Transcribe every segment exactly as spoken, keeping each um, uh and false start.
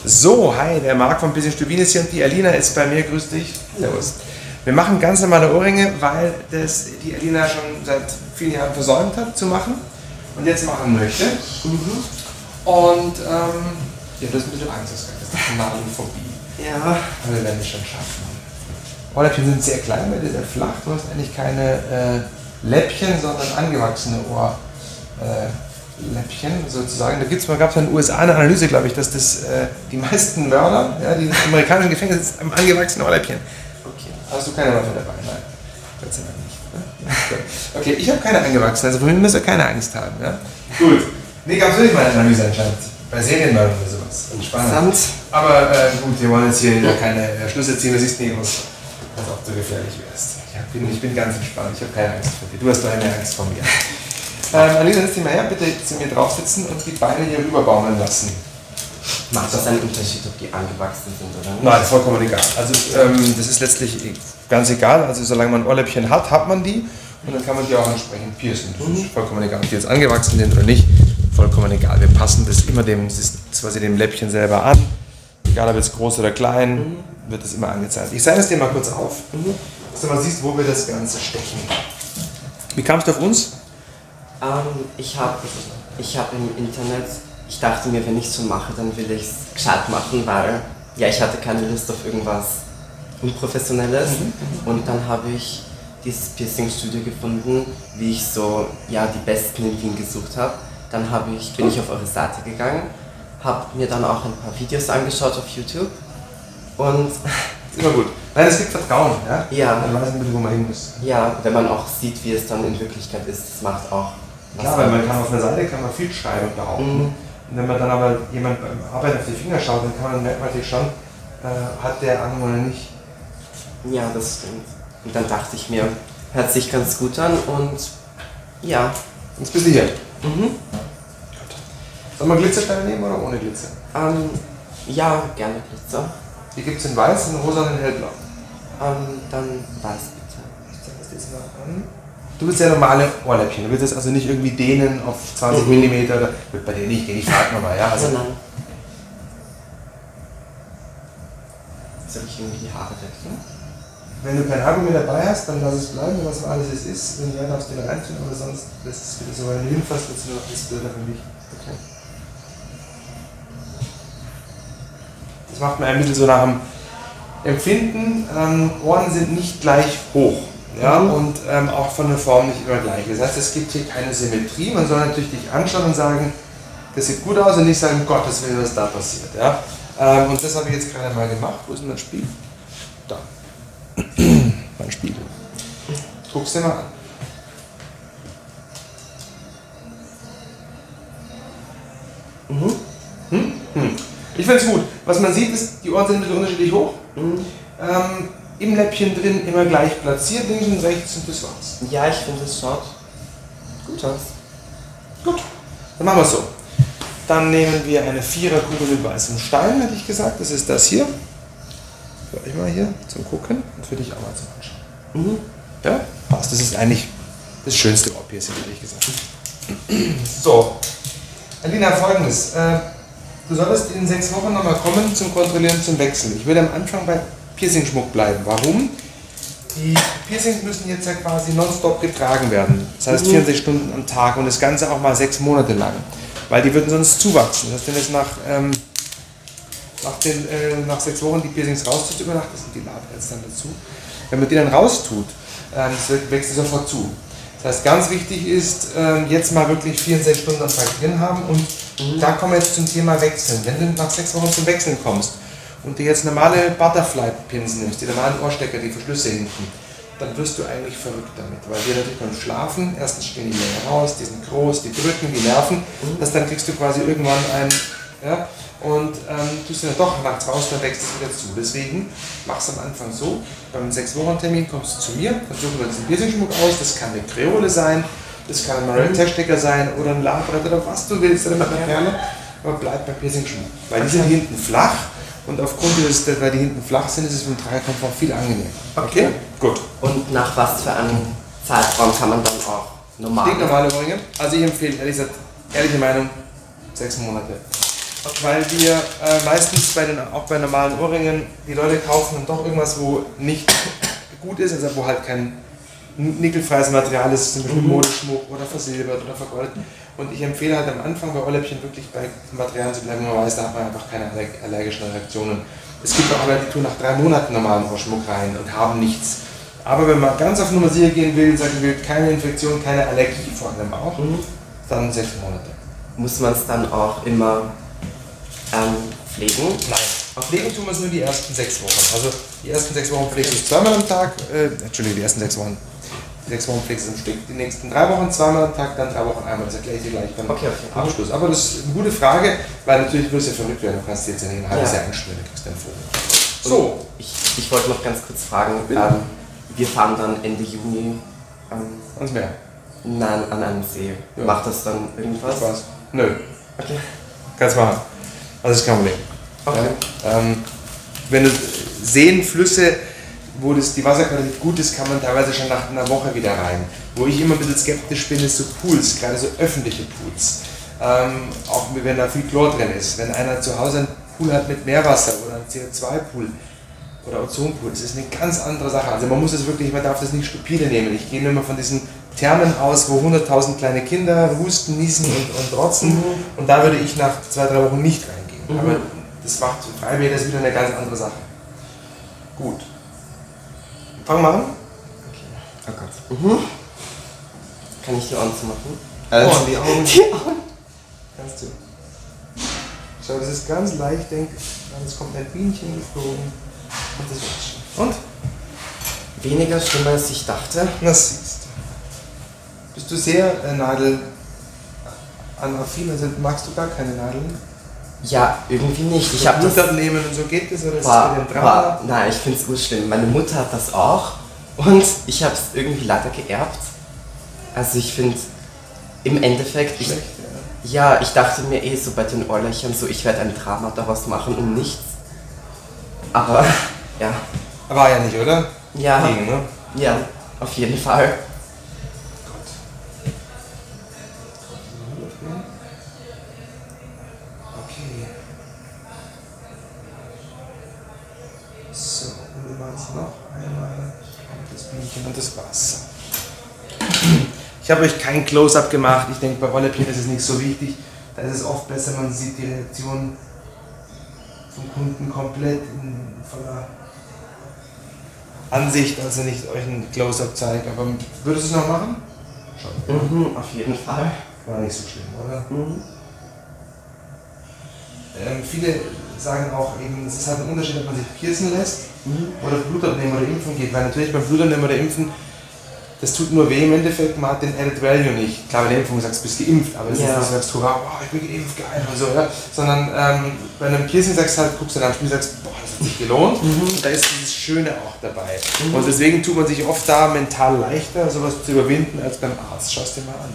So, hi, der Marc von Piercing Stubin ist hier und die Alina ist bei mir. Grüß dich. Servus. Wir machen ganz normale Ohrringe, weil das die Alina schon seit vielen Jahren versäumt hat zu machen und jetzt machen möchte. Mhm. Und ähm, ja, du hast ein bisschen Angst, das ist eine Nadelphobie. Ja. Aber wir werden es schon schaffen. Ohrläppchen sind sehr klein, weil die sehr flach. Du hast eigentlich keine äh, Läppchen, sondern angewachsene Ohrläppchen äh, sozusagen. Da gibt's mal, gab es in den U S A eine Analyse, glaube ich, dass das äh, die meisten Mörder, ja, die amerikanischen Gefängnisse haben angewachsene Ohrläppchen. Okay. Hast du keine Waffe dabei? Nein. Gott sei Dank nicht. Ne? Okay, ich habe keine angewachsene, also von mir müsst ihr keine Angst haben. Ja? Gut. Nee, gab es wirklich mal eine Analyse anscheinend. Bei Serienmördern oder sowas. Spannend. Aber äh, gut, wir wollen jetzt hier keine äh, Schlüsse ziehen, du siehst nicht aus, als ob du gefährlich wärst. Ich bin, ich bin ganz entspannt, ich habe keine Angst vor dir. Du hast doch mehr Angst vor mir. Ähm, Alina, setz dich mal her, bitte zu mir drauf sitzen und die Beine hier rüber baumeln lassen. Macht das einen Unterschied, ob die angewachsen sind oder nicht? Nein, vollkommen egal. Also ähm, das ist letztlich ganz egal. Also solange man Ohrläppchen hat, hat man die und dann kann man die auch entsprechend piercen. Das ist vollkommen egal, ob die jetzt angewachsen sind oder nicht. Vollkommen egal. Wir passen das immer dem, das ist quasi dem Läppchen selber an. Egal ob jetzt groß oder klein, mhm. wird das immer angezeigt. Ich zeige es dir mal kurz auf, mhm. dass du mal siehst, wo wir das Ganze stechen. Wie kamst du auf uns? Ähm, ich habe ich hab im Internet, ich dachte mir, wenn ich es so mache, dann will ich es gescheit machen, weil ja, ich hatte keine Lust auf irgendwas Unprofessionelles. Mhm. Und dann habe ich dieses Piercing-Studio gefunden, wie ich so ja, die Besten in Wien gesucht habe. Dann hab ich, bin ich auf eure Seite gegangen, habe mir dann auch ein paar Videos angeschaut auf YouTube und... Ist immer gut. Nein, es gibt Vertrauen, ja? Ja. Dann weiß man, wo man hin muss. Ja, wenn man auch sieht, wie es dann in Wirklichkeit ist, das macht auch was. Klar, weil man kann auf der Seite kann man viel schreiben und behaupten. Mhm. Und wenn man dann aber jemand beim Arbeiten auf die Finger schaut, dann kann man merkt man natürlich schon, äh, hat der Ahnung oder nicht. Ja, das stimmt. Und dann dachte ich mir, hört sich ganz gut an und ja. Jetzt bist du hier. Mhm. Gut. Soll man Glitzersteine nehmen oder ohne Glitzer? Ähm, ja, gerne Glitzer. Hier gibt es in weiß, in rosa und in hellblau. Ähm, dann weiß bitte. Ich zeige das jetzt mal an. Du willst ja normale Ohrläppchen, du willst das also nicht irgendwie dehnen auf zwanzig mhm. Millimeter oder... Wird bei dir nicht gehen, ich frage nochmal, ja? Also, nein. Soll ich irgendwie die Haare wechseln? Wenn du kein Akku mehr dabei hast, dann lass es bleiben, was alles es ist. Wenn ja, darfst du den reintun, aber sonst lässt es wieder so, wenn du hinfasst, wird es nur noch das Bilder für mich. Okay. Das macht man ein bisschen so nach dem Empfinden. Ähm, Ohren sind nicht gleich hoch. Ja, mhm. Und ähm, auch von der Form nicht immer gleich. Das heißt, es gibt hier keine Symmetrie. Man soll natürlich dich anschauen und sagen, das sieht gut aus und nicht sagen, Gottes Willen, was da passiert. Ja? Ähm, und das habe ich jetzt gerade mal gemacht. Wo ist denn das Spiel? Da. Mein Spiegel. Guck's dir mal an. Mhm. Hm? Hm. Ich finde es gut. Was man sieht, ist, die Ohren sind ein bisschen unterschiedlich hoch. Mhm. Ähm, Im Läppchen drin immer gleich platziert, links und rechts und das war's. Ja, ich finde, es schaut gut aus. Gut, dann machen wir es so. Dann nehmen wir eine Viererkugel mit weißem Stein, hätte ich gesagt. Das ist das hier. Für euch mal hier zum Gucken und für dich auch mal zum Anschauen. Mhm. Ja, passt. Das ist eigentlich das schönste Ohrpiercing, hätte ich gesagt. So, Alina, folgendes. Äh, du solltest in sechs Wochen nochmal kommen zum Kontrollieren, zum Wechseln. Ich würde am Anfang bei Piercing-Schmuck bleiben. Warum? Die Piercings müssen jetzt ja quasi nonstop getragen werden. Das heißt vierundsechzig Stunden am Tag und das Ganze auch mal sechs Monate lang. Weil die würden sonst zuwachsen. Das heißt, wenn jetzt nach, ähm, nach, den, äh, nach sechs Wochen die Piercings raustut über Nacht, das sind die Labärzte dann dazu, wenn man die dann raustut, ähm, das wächst sofort zu. Das heißt, ganz wichtig ist, ähm, jetzt mal wirklich vierundsechzig Stunden am Tag drin haben und mhm. da kommen wir jetzt zum Thema Wechseln. Wenn du nach sechs Wochen zum Wechseln kommst und dir jetzt normale Butterfly-Pinsen nimmst, die normalen Ohrstecker, die Verschlüsse hinten, dann wirst du eigentlich verrückt damit, weil wir natürlich beim Schlafen, erstens stehen die länger raus, die sind groß, die drücken, die nerven, mhm. das dann kriegst du quasi irgendwann ein, ja, und ähm, tust du dann doch nachts raus, dann wächst es wieder zu. Deswegen machst du am Anfang so, beim sechs Wochen Termin kommst du zu mir, dann suchen wir diesen Piercing-Schmuck aus, das kann eine Kreole sein, das kann ein Marell-Tech-Stecker sein oder ein Labbrett oder was du willst, oder mit einer Perle, aber bleib beim Piercing-Schmuck, weil die sind hinten flach. Und aufgrund des, weil die hinten flach sind, ist es mit dem Dreierkomfort viel angenehmer. Okay? Gut. Und nach was für einem Zeitraum kann man dann auch normal? Normale Ohrringe. Also ich empfehle, ehrlich gesagt, ehrliche Meinung, sechs Monate. Weil wir äh, meistens bei den, auch bei normalen Ohrringen, die Leute kaufen dann doch irgendwas, wo nicht gut ist, also wo halt kein nickelfreies Material ist, zum Beispiel Modeschmuck oder versilbert oder vergoldet. Und ich empfehle halt am Anfang bei Ohrläppchen wirklich bei Materialien zu bleiben, wo man weiß, da hat man einfach keine allergischen Reaktionen. Es gibt auch Leute, die tun nach drei Monaten normalen Ohrschmuck rein und haben nichts. Aber wenn man ganz auf Nummer sicher gehen will, sagen will, keine Infektion, keine Allergie vor allem auch, mhm. dann sechs Monate. Muss man es dann auch immer ähm, pflegen? Nein. Auf Pflegen tun wir es nur die ersten sechs Wochen. Also die ersten sechs Wochen pflegst du es zweimal am Tag, äh, Entschuldigung, die ersten sechs Wochen. Die sechs Wochen pflegst du es im Stück, die nächsten drei Wochen zweimal am Tag, dann drei Wochen einmal. Das erkläre ich dir gleich beim okay, okay. Abschluss. Aber das ist eine gute Frage, weil natürlich wirst du ja verrückt werden. Du kannst jetzt ja nicht ein halbes ja. Jahr einspielen, du kriegst deinen Vogel. So. Ich, ich wollte noch ganz kurz fragen, ähm, wir fahren dann Ende Juni ähm, ans Meer? Nein, an einen See. Ja. Macht das dann irgendwas? Spaß? Nö. Okay. Kannst machen. Also das ist kein Problem. Okay. Ja, ähm, wenn du Seen, Flüsse, wo das, die Wasserqualität gut ist, kann man teilweise schon nach einer Woche wieder rein. Wo ich immer ein bisschen skeptisch bin, ist so Pools, gerade so öffentliche Pools. Ähm, auch wenn da viel Chlor drin ist. Wenn einer zu Hause einen Pool hat mit Meerwasser oder einen C O zwei Pool oder Ozonpool, das ist eine ganz andere Sache. Also man muss es wirklich, man darf das nicht stupide nehmen. Ich gehe immer von diesen Thermen aus, wo hunderttausend kleine Kinder husten, niesen und, und rotzen. Mhm. Und da würde ich nach zwei, drei Wochen nicht reingehen. Mhm. Aber das macht Freibäder ist wieder eine ganz andere Sache. Gut. Fangen wir an. Okay. Oh Gott. Mhm. Kann ich die Ohren zumachen? Äh, oh, die Augen. Die Augen. Kannst du. Schau, das ist ganz leicht, denke ich. Es kommt ein Bienchen geflogen. Und das war's schon. Und? Weniger schlimm, als ich dachte. Das siehst du. Bist du sehr äh, nadelaffin? Also magst du gar keine Nadeln? Ja, irgendwie nicht. Ich so habe Blut das abnehmen und so geht das, oder ist war, das mit dem Drama? war, Nein, ich finde es urschlimm. Meine Mutter hat das auch und ich habe es irgendwie leider geerbt. Also ich finde, im Endeffekt, ich, Schlecht, ja. ja, ich dachte mir eh so bei den Ohrlöchern so, ich werde ein Drama daraus machen um nichts. Aber, ja. War ja nicht, oder? Ja, Gegen, ne? ja, auf jeden Fall. So, und wir machen es noch einmal und das Bienchen und das Wasser. Ich habe euch kein Close-Up gemacht. Ich denke, bei Ohrläppchen ist es nicht so wichtig. Da ist es oft besser, man sieht die Reaktion vom Kunden komplett in voller Ansicht, also nicht euch ein Close-Up zeigt. Aber würdest du es noch machen? Schon. Mhm, auf jeden Fall. War nicht so schlimm, oder? Mhm. Ähm, viele sagen auch eben, es ist halt ein Unterschied, ob man sich piercen lässt mhm. oder Blut abnehmen oder impfen geht, weil natürlich beim Blutabnehmen oder Impfen, das tut nur weh im Endeffekt, man hat den Added Value nicht. Klar, bei der Impfung sagst du, bist geimpft, aber es ja. ist nicht so, dass du sagst, hurra, oh, ich bin geimpft, geil und so, ja. Sondern ähm, bei einem Piercing sagst du halt, guckst du dann am Spiel und sagst, boah, das hat sich gelohnt mhm. und da ist dieses Schöne auch dabei. Mhm. Und deswegen tut man sich oft da mental leichter, sowas zu überwinden, als beim Arzt. Schau es dir mal an.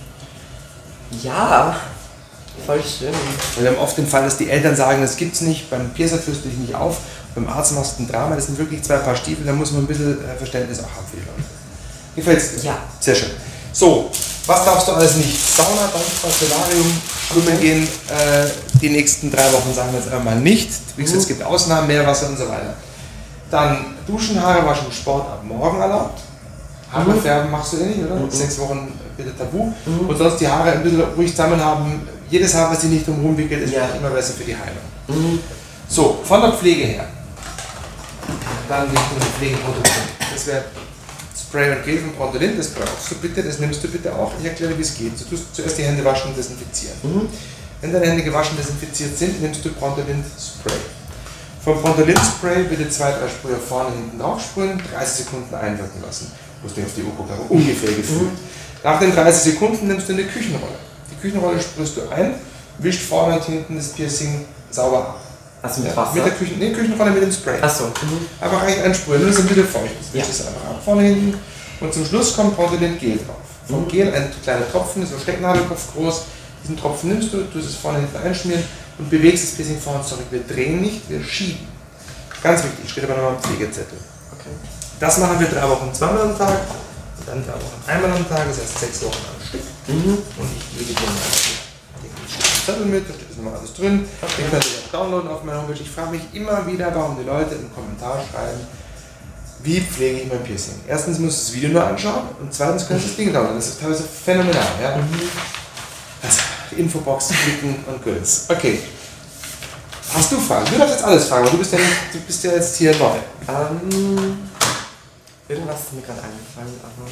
Ja. Voll schön. Wir haben oft den Fall, dass die Eltern sagen, das gibt's nicht, beim Piercer führst du dich nicht auf, beim Arzt machst du ein Drama, das sind wirklich zwei Paar Stiefel, da muss man ein bisschen Verständnis auch haben für die Leute. Gefällt's dir? Ja. Sehr schön. So, was darfst du alles nicht? Sauna, Dampfbad, Solarium, Schwimmen okay. gehen, äh, die nächsten drei Wochen sagen wir jetzt einmal nicht. Wie gesagt, es gibt Ausnahmen, Meerwasser und so weiter. Dann Duschen, Haare waschen, Sport ab morgen erlaubt. Haare mhm. färben machst du eh nicht, oder? Mhm. Sechs Wochen bitte tabu. Mhm. Und sonst die Haare ein bisschen ruhig zusammen haben. Jedes Haar, was sie nicht drumherum wickelt, ist ja. immer besser für die Heilung. Mhm. So, von der Pflege her. Dann Richtung Pflegeprodukte. Das wäre Spray und Gel von Bronzolint, das brauchst du bitte, das nimmst du bitte auch. Ich erkläre, wie es geht. Du tust zuerst die Hände waschen und desinfizieren. Mhm. Wenn deine Hände gewaschen und desinfiziert sind, nimmst du Bronzolint Spray. Vom Bronzolint Spray bitte zwei, drei Sprüher vorne hinten drauf sprühen, dreißig Sekunden einwirken lassen. Du musst dir auf die Uhr gucken, aber ungefähr gefühlt. Mhm. Nach den dreißig Sekunden nimmst du eine Küchenrolle. Die Küchenrolle sprühst du ein, wischt vorne und hinten das Piercing sauber ab. Also mit ja, Wasser? Mit der Küchen, nee, Küchenrolle mit dem Spray. Achso. Mhm. Einfach eigentlich einsprühen, nur dass es ein bisschen feucht ist. Wischt es einfach ab, vorne, hinten. Und zum Schluss kommt Bronzolint Gel drauf. Vom mhm. Gel ein kleiner Tropfen, so Stecknadelkopf groß. Diesen Tropfen nimmst du, tust es vorne, hinten einschmieren und bewegst das Piercing vorne zurück. Wir drehen nicht, wir schieben. Ganz wichtig, steht aber nochmal am Pflegezettel. Okay. Das machen wir drei Wochen zweimal am Tag. Dann drei Wochen einmal am Tag, das heißt sechs Wochen am Stück. Mhm. Und ich gebe dir mal die Zettel mit, da steht das nochmal alles drin. Okay. Den könnt ihr auch downloaden auf meiner Homepage. Ich frage mich immer wieder, warum die Leute im Kommentar schreiben, wie pflege ich mein Piercing? Erstens musst du das Video nur anschauen und zweitens kannst du das Ding downloaden. Das ist teilweise phänomenal. Ja? Mhm. Also, die Infobox klicken und gut. Okay. Hast du Fragen? Du darfst jetzt alles fragen, weil du bist ja, nicht, du bist ja jetzt hier neu. Ähm, irgendwas ist mir gerade eingefallen, aber...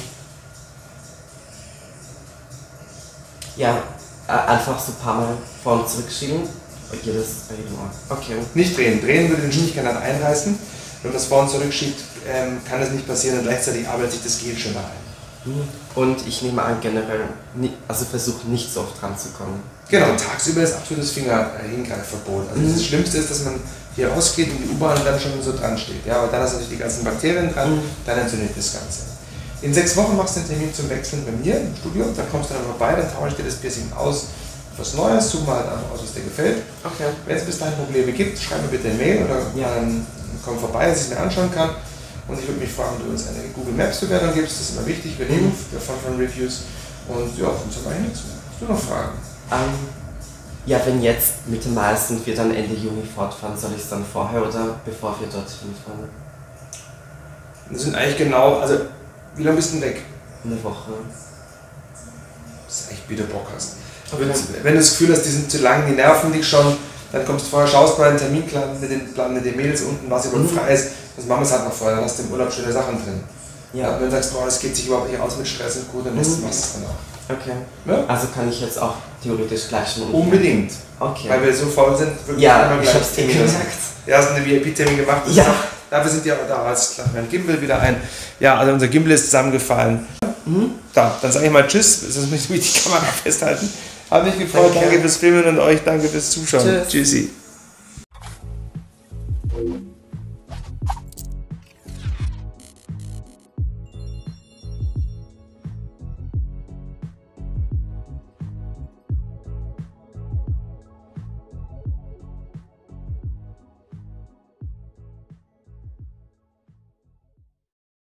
Ja, äh, einfach so ein paar Mal vor und zurückschieben. Und jedes bei jedem Mal. Okay. Nicht drehen. Drehen würde den Schnittkern einreißen. Wenn man das vor und zurückschiebt, ähm, kann das nicht passieren und gleichzeitig arbeitet sich das Gel schon da ein. Und ich nehme an, generell, also versuche nicht so oft dran zu kommen. Genau, tagsüber ist absolutes Finger-Hingreifverbot. Also mhm. das Schlimmste ist, dass man hier rausgeht und die U-Bahn dann schon so dran steht. Ja, aber dann hast du natürlich die ganzen Bakterien dran, mhm. dann entzündet das Ganze. In sechs Wochen machst du einen Termin zum Wechseln bei mir im Studio, da kommst du dann vorbei, dann tausche ich dir das Piercing aus, was Neues, such mal halt einfach aus, was dir gefällt. Okay. Wenn es bis dahin Probleme gibt, schreib mir bitte eine Mail oder ja. ähm, komm vorbei, dass ich es mir anschauen kann. Und ich würde mich fragen, ob du uns eine Google Maps Bewertung gibst, das ist immer wichtig, wir nehmen davon von Reviews. Und ja, sonst haben wir nichts mehr. Hast du noch Fragen? Um, ja, wenn jetzt Mitte Mai sind wir dann Ende Juni fortfahren, soll ich es dann vorher oder bevor wir dorthin fahren? Das sind eigentlich genau, also wie lange bist du denn weg? Eine Woche. Das ist echt, wie du Bock hast. Okay. Wenn du das Gefühl hast, die sind zu lang, die nerven dich schon, dann kommst du vorher, schaust mal einen Terminplan mit den, Plan mit den Mädels unten, was überhaupt mhm. frei ist. Das machen wir es halt noch vorher, dann hast du im Urlaub schöne Sachen drin. Ja. Und wenn du sagst, boah, das geht sich überhaupt nicht aus mit Stress und gut, dann machst du mhm. es dann auch. Okay. Ja? Also kann ich jetzt auch theoretisch gleich schon... Unbedingt. Okay. Weil wir so faul sind, wirklich ja, immer gleich ich hab's dir gesagt. Ja, hast einen V I P-Termin gemacht. Ja. Auch, dafür sind die auch da, alles klar. Wir haben Gimbal wieder ein. Ja, also unser Gimbal ist zusammengefallen. Mhm. Da, dann sage ich mal Tschüss, sonst muss ich die Kamera festhalten. Hat mich gefreut, danke, danke fürs Filmen und euch danke fürs Zuschauen. Tschüss. Tschüssi.